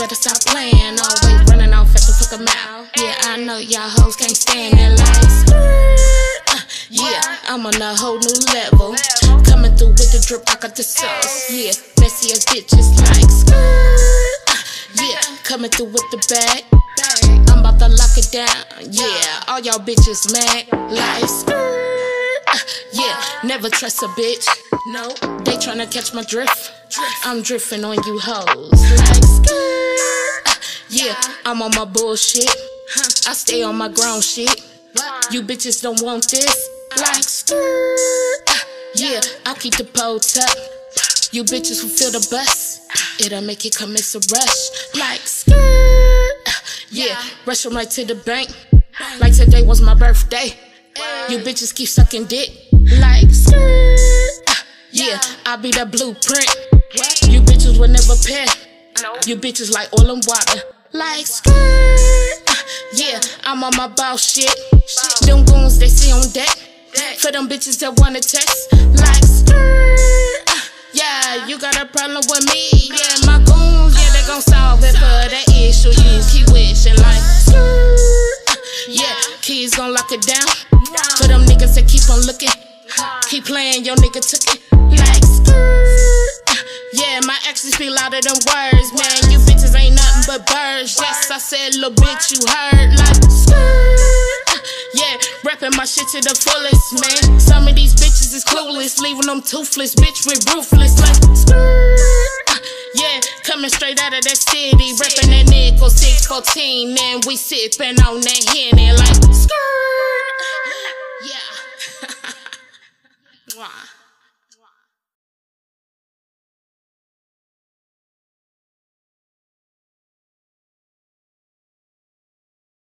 better stop playing. Always running off at the fuck mouth. Yeah, I know y'all hoes can't stand it like yeah, I'm on a whole new level. Coming through with the drip, I got the sauce. Yeah, messy as bitches like yeah, coming through with the bag. I'm about to lock it down. Yeah, all y'all bitches mad like yeah, never trust a bitch. No, they tryna catch my drift. I'm drifting on you hoes like yeah, I'm on my bullshit. I stay on my grown shit. You bitches don't want this like yeah, I keep the pole up. You bitches who feel the best, it'll make it come, it's a rush like yeah, rush right to the bank like today was my birthday. You bitches keep sucking dick like yeah, I be the blueprint. You bitches will never pay. You bitches like oil and water like yeah, I'm on my boss shit. Them goons they see on deck. For them bitches that wanna text like yeah, you got a problem with me. Yeah, my goons, yeah, they gon' solve it for that issue. You keep wishing like yeah, keys gon' lock it down. For them niggas that keep on looking, keep playing, your nigga took it like yeah, my actions speak louder than words, man. You bitches ain't nothing but birds. Yes, I said, little bitch, you heard like yeah, rapping my shit to the fullest, man. Some of these bitches is clueless, leaving them toothless, bitch, with ruthless like yeah, coming straight out of that city, reppin' that nickel 614, and we sippin' on that Henny like yeah. Wow.